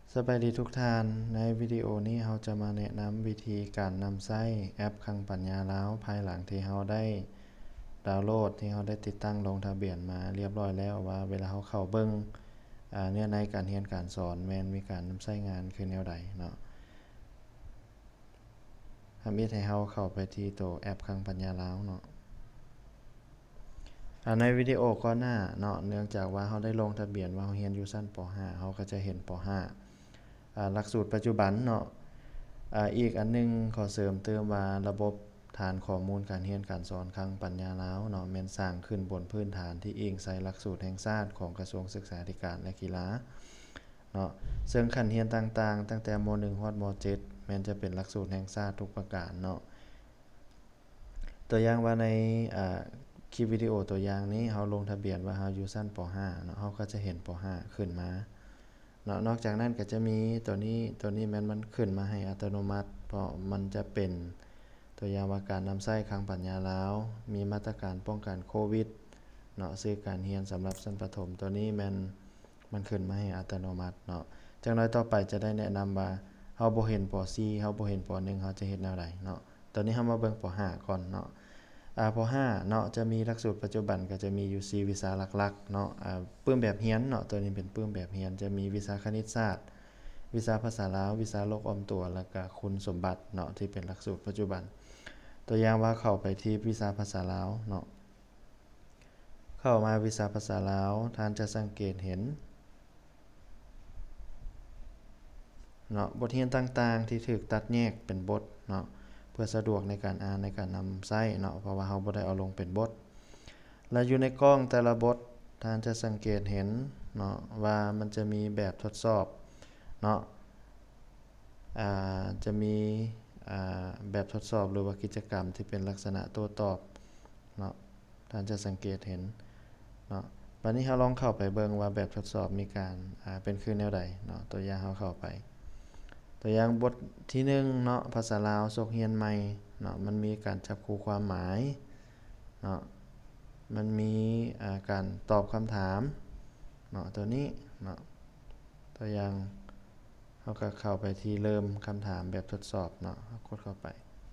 สบายดีทุกท่านในวิดีโอนี้เราจะมาแนะนำวิธีการนำใช้แอปคลังปัญญาลาวภายหลังที่เราได้ดาวน์โหลดที่เราได้ติดตั้งลงทะเบียนมาเรียบร้อยแล้วว่าเวลาเราเข้าเบิ่งเนื้อในการเรียนการสอนแม่นมีการนำใช้งานคือแนวใดเนาะทำให้เราเข้าไปที่ตัวแอปคลังปัญญาลาวเนาะในวิดีโอก่อนหน้าเนาะเนื่องจากว่าเราได้ลงทะเบียนว่าเราเรียนอยู่ชั้นป .5 เราก็จะเห็นป .5 หลักสูตรปัจจุบันเนาะอีกอันนึงขอเสริมเติมว่าระบบฐานข้อมูลการเรียนการสอนคลังปัญญาลาวเนาะแม่นสร้างขึ้นบนพื้นฐานที่อิงใส่หลักสูตรแห่งชาติของกระทรวงศึกษาธิการและกีฬาเนาะซึ่งขั้นเรียนต่างๆตั้งแต่ม .1 ฮอดม .7 แม่นจะเป็นหลักสูตรแห่งชาติทุกประการเนาะตัวอย่างว่าในคลิปวิดีโอตัวอย่างนี้เราลงทะเบียนว่าเราอยู่ชั้นป .5 เนาะเราก็จะเห็นป .5 ขึ้นมาเนาะนอกจากนั้นก็จะมีตัวนี้แม้นมันขึ้นมาให้อัตโนมัติเพราะมันจะเป็นตัวอย่างว่าการนำใช้คลังปัญญาลาวมีมาตรการป้องกันโควิดเนาะสื่อการเรียนสำหรับชั้นประถมตัวนี้มันขึ้นมาให้อัตโนมัติเนาะจังน้อยต่อไปจะได้แนะนำว่าเฮาบ่เห็นป .4 เฮาบ่เห็นป .1 เฮาจะเฮ็ดแนวใดเนาะตอนนี้เฮามาเบิ่งป .5 ก่อนเนาะป .5 เนาะจะมีหลักสูตรปัจจุบันก็จะมีอยู่4วิชาหลักๆเนาะปื้มแบบเรียนเนาะตัวนี้เป็นปื้มแบบเรียนจะมีวิชาคณิตศาสตร์วิชาภาษาลาววิชาโลกออมตัวแล้วก็คุณสมบัติเนาะที่เป็นหลักสูตรปัจจุบันตัวอย่างว่าเข้าไปที่วิชาภาษาลาวเนาะเข้ามาวิชาภาษาลาวท่านจะสังเกตเห็นเนาะบทเรียนต่างๆที่ถูกตัดแยกเป็นบทเนาะเพื่อสะดวกในการอ่านในการนำใช้เนาะเพราะว่าเราบ่ได้เอาลงเป็นบทและอยู่ในกล้องแต่ละบทท่านจะสังเกตเห็นเนาะว่ามันจะมีแบบทดสอบเนาะจะมีแบบทดสอบหรือว่ากิจกรรมที่เป็นลักษณะโต้ตอบเนาะท่านจะสังเกตเห็นเนาะวันนี้เราลองเข้าไปเบิ่งว่าแบบทดสอบมีการเป็นคือแนวใดเนาะตัวอย่างเราเข้าไปตัวอย่างบทที่1เนาะภาษาลาวซกเรียนใหม่เนาะมันมีการจับคู่ความหมายเนาะมันมีการตอบคำถามเนาะตัวนี้เนาะตัวอย่างเราก็เข้าไปที่เริ่มคำถามแบบทดสอบเนาะกดเข้าไป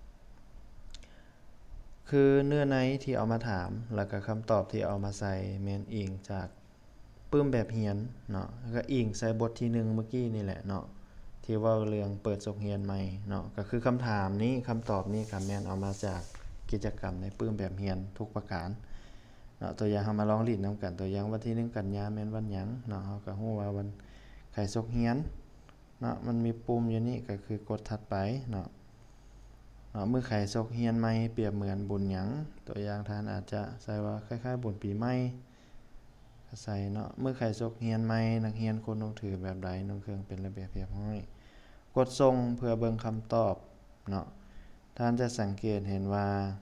คือเนื้อในที่เอามาถามแล้วก็คำตอบที่เอามาใส่แม่นอิงจากปื้มแบบเรียนเนาะแล้วก็อิงใส่บทที่1เมื่อกี้นี่แหละเนาะที่ว่าเรื่องเปิดซกเรียนใหม่เนาะก็คือคำถามนี้คำตอบนี้ก็แม่นเอามาจากกิจกรรมในปื้มแบบเรียนทุกประการเนาะตัวอย่างเรามาลองเรียนนำกันตัวอย่างวันที่1กันยายนแม่นวันหยังเนาะเราก็ฮู้ว่าวันไข้ซกเรียนเนาะมันมีปุ่มอยู่นี่ก็คือกดถัดไปเนาะมื้อไข้ซกเรียนใหม่เปรียบเหมือนบุญหยังตัวอย่างท่านอาจจะใส่ว่าคล้ายๆบุญปีใหม่ก็ใส่เนาะมื้อไข้ซกเรียนใหม่นักเรียนควรต้องถือแบบใดนุ่งเครื่องเป็นระเบียบเรียบร้อยกดส่งเพื่อเบิ่งคำตอบเนาะท่านจะสังเกตเห็นว่า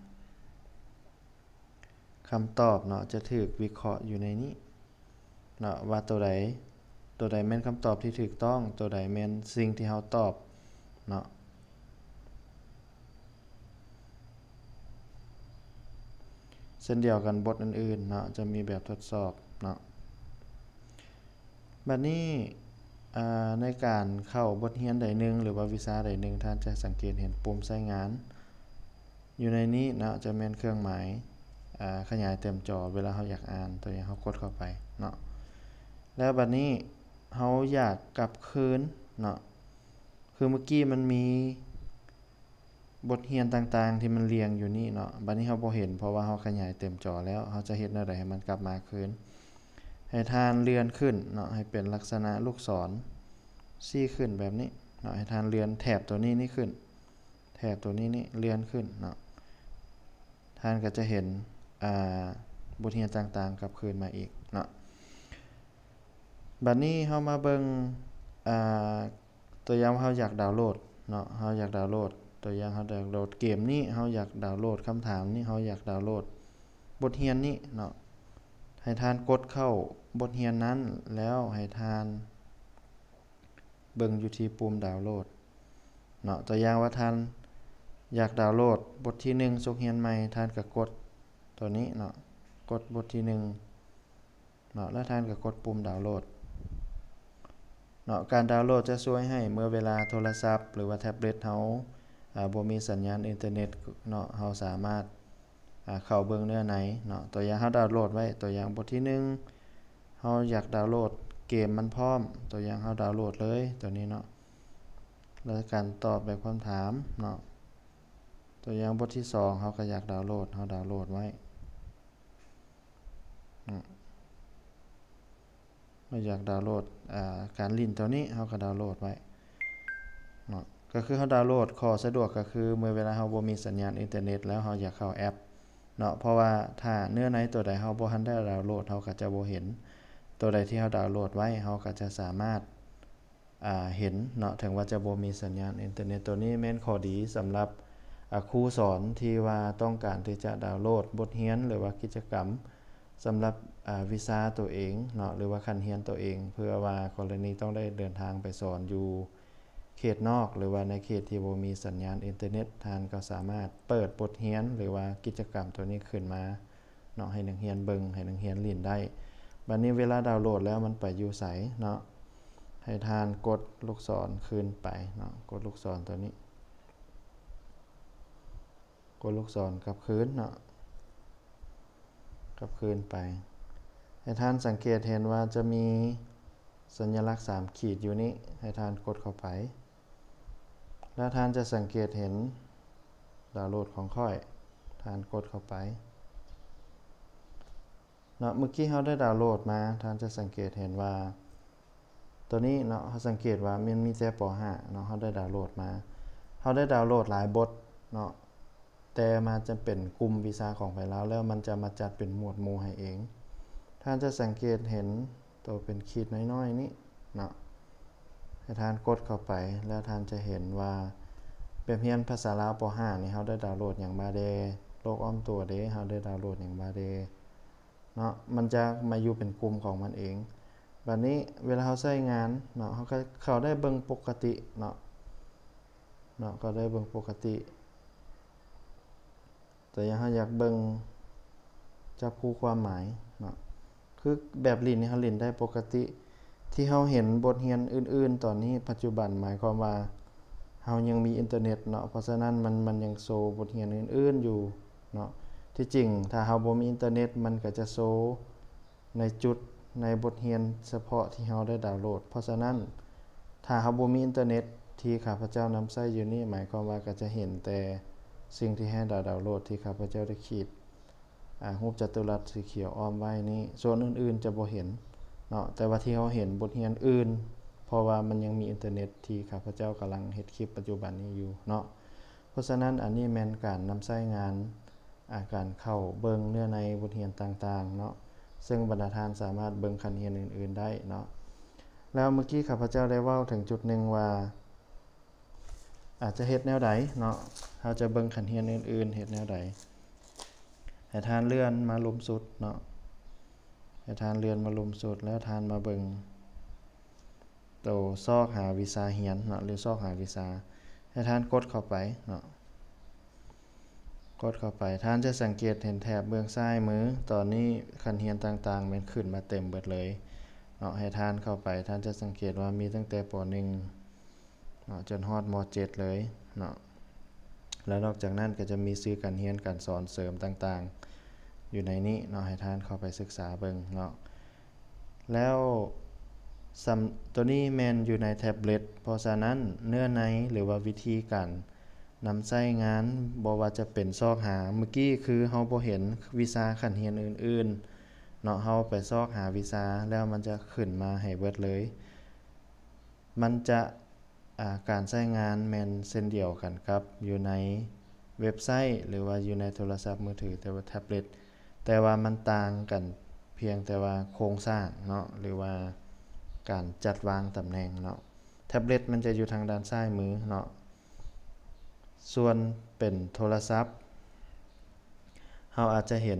คำตอบเนาะจะถูกวิเคราะห์อยู่ในนี้เนาะว่าตัวใดแม่นคำตอบที่ถูกต้องตัวใดแม่นสิ่งที่เราตอบเนาะเช่นเดียวกันบทอื่นๆเนาะจะมีแบบทดสอบเนาะบัดนี้ในการเข้าบทเรียนใดหนึ่งหรือว่าวิชาใดหนึ่งท่านจะสังเกตเห็นปุ่มใช้งานอยู่ในนี้เนาะจะแม่นเครื่องหมายขยายเต็มจอเวลาเราอยากอ่านตัวอย่างเรากดเข้าไปเนาะแล้วบัดนี้เราอยากกลับคืนเนาะคือเมื่อกี้มันมีบทเรียนต่างๆที่มันเรียงอยู่นี่เนาะบัดนี้เราบ่เห็นเพราะว่าเราขยายเต็มจอแล้วเราจะเฮ็ดแนวใดให้มันกลับมาคืนให้ทานเลื่อนขึ้นเนาะให้เป็นลักษณะลูกศรชี้ขึ้นแบบนี้เนาะให้ทานเลื่อนแถบตัวนี้นี่ขึ้นแถบตัวนี้นี่เลื่อนขึ้นเนาะท่านก็จะเห็นบทเรียนต่างๆกลับคืนมาอีกเนาะบัดนี้เรามาเบิ่งตัวอย่างเราอยากดาวน์โหลดเนาะเราอยากดาวน์โหลดตัวอย่างเราดาวน์โหลดเกมนี้เราอยากดาวน์โหลดคำถามนี้เราอยากดาวน์โหลดบทเรียนนี้เนาะให้ท่านกดเข้าบทเรียนนั้นแล้วให้ท่านเบิ่งอยู่ที่ปุ่มดาวน์โหลดเนาะตัวอย่างว่าท่านอยากดาวน์โหลดบทที่1ซกเรียนใหม่ท่านก็กดตัวนี้เนาะกดบทที่1เนาะแล้วท่านก็กดปุ่มดาวน์โหลดเนาะบัดนี้เราอยากดาวน์โหลดบทเรียนนี้เนาะเราอยากดาวน์โหลดคำถามนี้เราอยากดาวน์โหลดบทเรียนนี้เนาะให้ท่านกดเข้าบทเรียนนั้นแล้วให้ท่านเบิ่งอยู่ที่ปุ่มดาวน์โหลดเนาะตัวอย่างว่าท่านอยากดาวน์โหลดบทที่1ซกเรียนใหม่ท่านก็กดตัวนี้เนาะกดบทที่1เนาะแล้วท่านก็กดปุ่มดาวน์โหลดเนาะการดาวน์โหลดจะช่วยให้เมื่อเวลาโทรศัพท์หรือว่าแท็บเล็ตเฮาบ่มีสัญญาณอินเทอร์เน็ตเนาะเฮาสามารถเข้าเบิ่งเนื้อในเนาะตัวอย่างเฮาดาวน์โหลดไว้ตัวอย่างบทที่1เฮาอยากดาวน์โหลดเกมมันพร้อมตัวอย่างเฮาดาวน์โหลดเลยตัวนี้เนาะแล้วการตอบแบบคำถามเนาะตัวอย่างบทที่2เฮาก็อยากดาวน์โหลดเฮาดาวน์โหลดไว้เราอยากดาวน์โหลดการลิ้นตัวนี้เฮาก็ดาวน์โหลดไว้เนาะก็คือเฮาดาวน์โหลดข้อสะดวกก็คือเมื่อเวลาเฮาบ่มีสัญญาณอินเทอร์เน็ตแล้วเฮาอยากเข้าแอปเนาะเพราะว่าถ้าเนื้อในตัวใดเฮาบ่ทันได้ดาวน์โหลดเฮาก็จะบ่เห็นตัวใดที่เฮาดาวน์โหลดไว้เฮาก็จะสามารถเห็นเนาะถึงว่าจะบ่มีสัญญาณอินเทอร์เน็ตตัวนี้แม่นข้อดีสำหรับครูสอนที่ว่าต้องการที่จะดาวน์โหลดบทเรียนหรือว่ากิจกรรมสำหรับวิชาตัวเองเนาะหรือว่าคันเรียนตัวเองเพื่อว่ากรณีต้องได้เดินทางไปสอนอยู่เขตนอกหรือว่าในเขตที่บ่มีสัญญาณอินเทอร์เน็ตท่านก็สามารถเปิดบทเรียนหรือว่ากิจกรรมตัวนี้ขึ้นมาเนาะให้นักเรียนเบิ่งให้นักเรียนเรียนได้บัดนี้เวลาดาวน์โหลดแล้วมันไปอยู่ไสเนาะให้ท่านกดลูกศรขึ้นไปเนาะกดลูกศรตัวนี้กดลูกศรกลับคืนเนาะกลับคืนไปให้ท่านสังเกตเห็นว่าจะมีสัญลักษณ์3ขีดอยู่นี้ให้ท่านกดเข้าไปแล้วท่านจะสังเกตเห็นดาวน์โหลดของค่อยท่านกดเข้าไปเนาะเมื่อกี้เราได้ดาวน์โหลดมาท่านจะสังเกตเห็นว่าตัวนี้เนาะเราสังเกตว่ามันมีแต่ป .5 เนาะเราได้ดาวน์โหลดมาเราได้ดาวน์โหลดหลายบทเนาะแต่มาจะเป็นกลุ่มวิชาของไปแล้วมันจะมาจัดเป็นหมวดหมู่ให้เองท่านจะสังเกตเห็นตัวเป็นขีดน้อยๆนี้เนาะให้ท่านกดเข้าไปแล้วท่านจะเห็นว่าแบบเรียนภาษาลาวป .5 นี่เราได้ดาวน์โหลดอย่างมาเดโลกอ้อมตัวเด้เราได้ดาวน์โหลดอย่างมาเดเนาะมันจะมาอยู่เป็นกลุ่มของมันเองบัดนี้เวลาเราใช้งานเนาะเขาได้เบิ่งปกติเนาะก็ได้เบิ่งปกติแต่ยังเราอยากเบิ่งจับคู่ความหมายเนาะคือแบบลิ้นนี่เราลิ้นได้ปกติที่เราเห็นบทเรียนอื่นๆตอนนี้ปัจจุบันหมายความว่าเรายังมีอินเทอร์เน็ตเนาะเพราะฉะนั้นมันยังโชว์บทเรียนอื่นๆอยู่เนาะที่จริงถ้าเราบ่มีอินเทอร์เน็ตมันก็จะโชว์ในจุดในบทเรียนเฉพาะที่เราได้ดาวน์โหลดเพราะฉะนั้นถ้าเราบ่มีอินเทอร์เน็ตที่ข้าพเจ้านำใช้อยู่นี่หมายความว่าก็จะเห็นแต่สิ่งที่ให้ดาวน์โหลดที่ข้าพเจ้าได้ขีดรูปจัตุรัสสีเขียวอ้อมไว้นี้ส่วนอื่นๆจะบ่เห็นเนาะแต่ว่าที่เราเห็นบทเรียนอื่นเพราะว่ามันยังมีอินเทอร์เน็ตที่ข้าพเจ้ากำลังเฮ็ดคลิปปัจจุบันนี้อยู่เนาะเพราะฉะนั้นอันนี้แม่นการนำใช้งานการเข้าเบิ่งเนื้อในบทเรียนต่างๆเนาะซึ่งบรรดาท่านสามารถเบิ่งคันเรียนอื่นๆได้เนาะแล้วเมื่อกี้ข้าพเจ้าได้เว้าถึงจุดนึงว่าอาจจะเฮ็ดแนวใดเนาะเราจะเบิ่งคันเรียนอื่นๆเฮ็ดแนวใดให้ท่านเลื่อนมาลุ่มสุดเนาะให้ท่านเลื่อนมาลุ่มสุดแล้วท่านมาเบิ่งตัวซอกหาวิชาเรียนเนาะหรือซอกหาวิชาให้ท่านกดเข้าไปเนาะกดเข้าไปท่านจะสังเกตเห็นแถบเบื้องซ้ายมือตอนนี้คันเรียนต่างๆมันขึ้นมาเต็มเบิดเลยเนาะให้ท่านเข้าไปท่านจะสังเกตว่ามีตั้งแต่ป .1 เนาะจนฮอดม .7 เลยเนาะแล้วนอกจากนั้นก็จะมีสื่อการเรียนการสอนเสริมต่างๆอยู่ในนี้เนาะให้ท่านเข้าไปศึกษาเบิ่งเนาะแล้วตัวนี้แม่นอยู่ในแท็บเล็ตเพราะฉะนั้นเนื้อในหรือว่าวิธีการนำใช้งานบ่ว่าจะเป็นซอกหาเมื่อกี้คือเฮาบ่เห็นวิชาคันเรียนอื่นๆเนาะเฮาไปซอกหาวิชาแล้วมันจะขึ้นมาให้เบิดเลยมันจะการใช้งานแม่นเช่นเดียวกันครับอยู่ในเว็บไซต์หรือว่าอยู่ในโทรศัพท์มือถือแต่ว่าแท็บเล็ตแต่ว่ามันต่างกันเพียงแต่ว่าโครงสร้างเนาะหรือว่าการจัดวางตำแหน่งเนาะแท็บเล็ตมันจะอยู่ทางด้านซ้ายมือเนาะส่วนเป็นโทรศัพท์เราอาจจะเห็น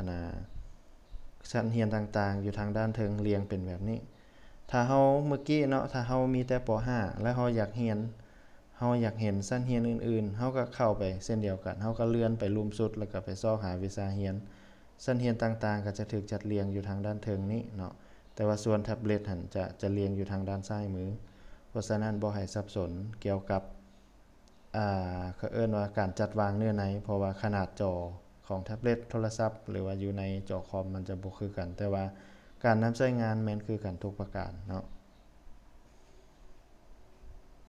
ชั้นเรียนต่างๆอยู่ทางด้านเทิงเรียงเป็นแบบนี้ถ้าเราเมื่อกี้เนาะถ้าเรามีแต่ป .5 แล้วเราอยากเรียนเราอยากเห็นชั้นเรียนอื่นๆเราก็เข้าไปเส้นเดียวกันเราก็เลื่อนไปลุ่มสุดแล้วก็ไปซอกหาวิชาเรียนชั้นเรียนต่างๆก็จะถูกจัดเรียงอยู่ทางด้านเทิงนี้เนาะแต่ว่าส่วนแท็บเล็ตหันจะเรียงอยู่ทางด้านซ้ายมือเพราะฉะนั้นบ่ให้สับสนเกี่ยวกับเขาเอิ้นว่าการจัดวางเนื้อในเพราะว่าขนาดจอของแท็บเล็ตโทรศัพท์หรือว่าอยู่ในจอคอมมันจะบ่คือกันแต่ว่าการนำใช้งานแม่นคือกันทุกประการเนาะ